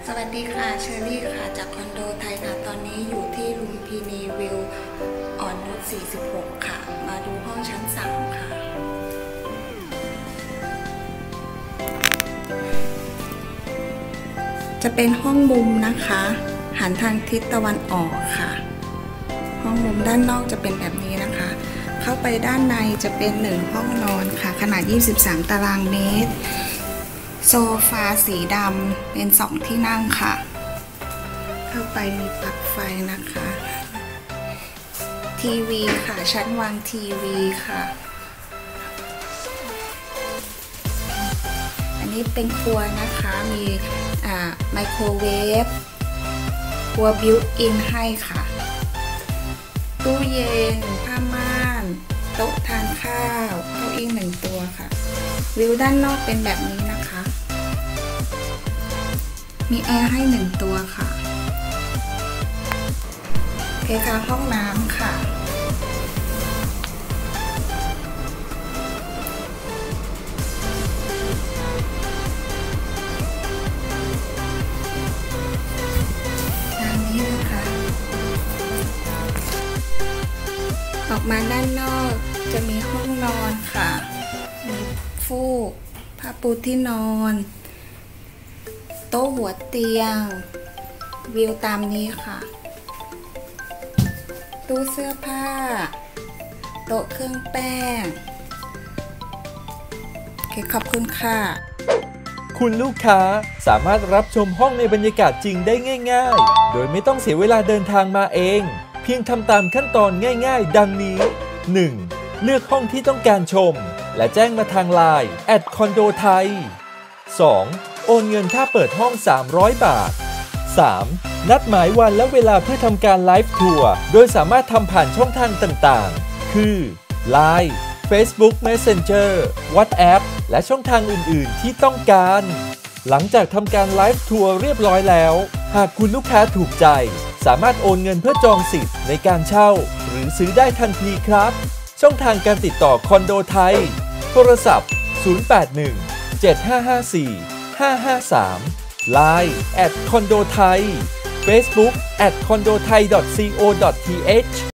สวัสดีค่ะเชอรี่ค่ะจากคอนโดไทยค่ะตอนนี้อยู่ที่ลุมพินีวิวอ่อนนุช46ค่ะมาดูห้องชั้น3ค่ะจะเป็นห้องมุมนะคะหันทางทิศตะวันออกค่ะห้องมุมด้านนอกจะเป็นแบบนี้นะคะเข้าไปด้านในจะเป็น1ห้องนอนค่ะขนาด23ตารางเมตรโซฟาสีดำเป็น2ที่นั่งค่ะเข้าไปมีปลั๊กไฟนะคะทีวีค่ะชั้นวางทีวีค่ะอันนี้เป็นครัวนะคะมีไมโครเวฟครัวบิวอินให้ค่ะตู้เย็นผ้าม่านโต๊ะทานข้าวเก้าอี้1ตัวค่ะวิวด้านนอกเป็นแบบนี้นะคะมีแอร์ให้1ตัวค่ะโอเคค่ะห้องน้ำค่ะทางนี้นะคะออกมาด้านนอกจะมีห้องนอนค่ะมีฟูกผ้าปูที่นอนโต๊ะหัวเตียงวิวตามนี้ค่ะตู้เสื้อผ้าโต๊ะเครื่องแป้งโอเคขอบคุณค่ะคุณลูกค้าสามารถรับชมห้องในบรรยากาศจริงได้ง่ายๆโดยไม่ต้องเสียเวลาเดินทางมาเองเพียงทำตามขั้นตอนง่ายๆดังนี้ 1. เลือกห้องที่ต้องการชมและแจ้งมาทาง LINE @condothai 2. โอนเงินค่าเปิดห้อง300 บาท 3. นัดหมายวันและเวลาเพื่อทำการไลฟ์ทัวร์โดยสามารถทำผ่านช่องทางต่างๆคือ LINE Facebook Messenger WhatsApp และช่องทางอื่นๆที่ต้องการหลังจากทำการไลฟ์ทัวร์เรียบร้อยแล้วหากคุณลูกค้าถูกใจสามารถโอนเงินเพื่อจองสิทธิ์ในการเช่าหรือซื้อได้ทันทีครับช่องทางการติดต่อคอนโดไทยโทรศัพท์081 7554 553 Line @condothai Facebook @condothai.co.th